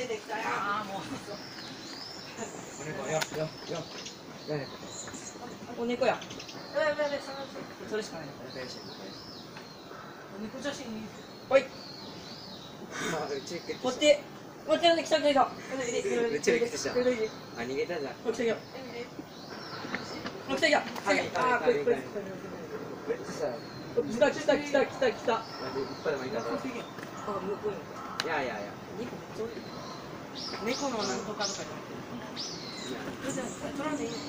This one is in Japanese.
てきたよ。もう。 お猫よ。 お猫や。それしかない。お猫写真。おい。こっち。こっち来た。 めっちゃびっくりした。あ、逃げたじゃん。 こっち来た。こっち来た。あ、これ。来た。 いっぱいもいいかと。いや。 猫のなんとかとかじゃなくて。取らんでいい。